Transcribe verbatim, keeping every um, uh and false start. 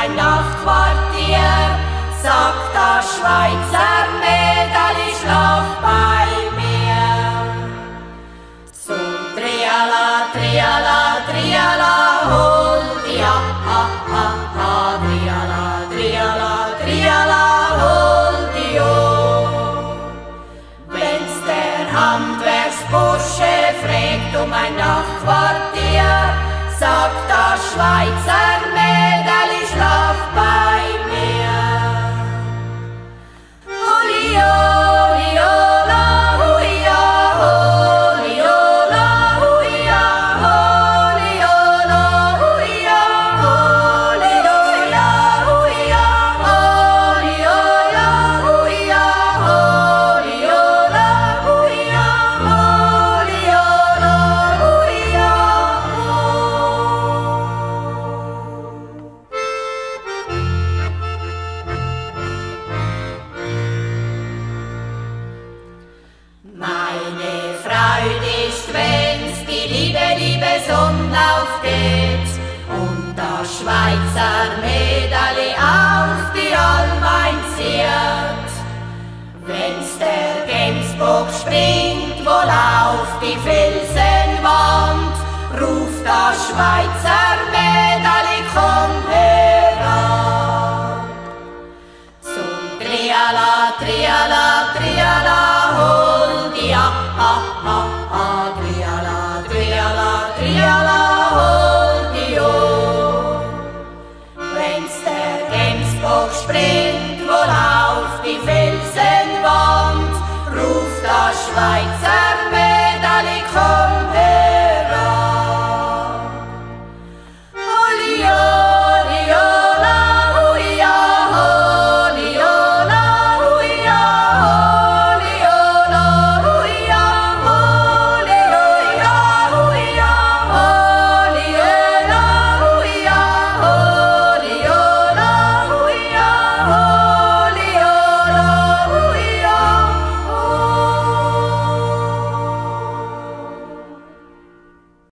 mein Nachtquartier, sagt das Schweizer Mädeli, schlaf bei mir. Zum Triala, Triala, Triala, hol die ah, ah, ah, ah, Triala, Triala, Triala, hol die oh. Wenn's der Handwerksbursche fragt um ein Nachtquartier, sagt das Schweizer Mädeli, schlaf bei mir. Hulio, liola, huia, holiola, huia, holiola, huia, holiola, huia, holiola, huia, holiola, huia, holiola, huia. Meine Freude ist, wenn's die liebe, liebe Sonne aufgeht und das Schweizer Mädeli auf die Almain zieht. Wenn's der Gemsbock springt wohl auf die Felsenwand, ruft das Schweizer Mädeli, komm heran. Zum Triala, Triala, Triala, hol die ah, ah, ah, ah, Triala, Triala, Triala, hol die oh. Wenn's der Gemsbock springt